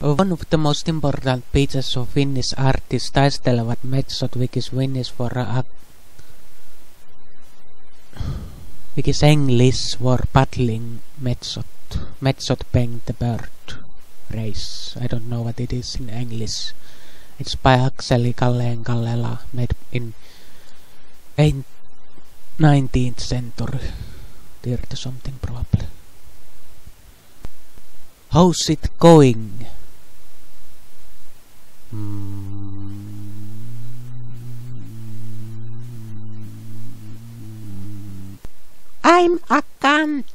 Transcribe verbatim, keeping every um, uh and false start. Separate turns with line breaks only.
One of the most important pieces of Finnish art is taistelevat metsot, which is Finnish for a which is English for battling metsot. Metsot being the bird race. I don't know what it is in English. It's by Akseli Kalleen Kallela, made in nineteenth century. thirty something probably. How's it going?
I'm a cunt.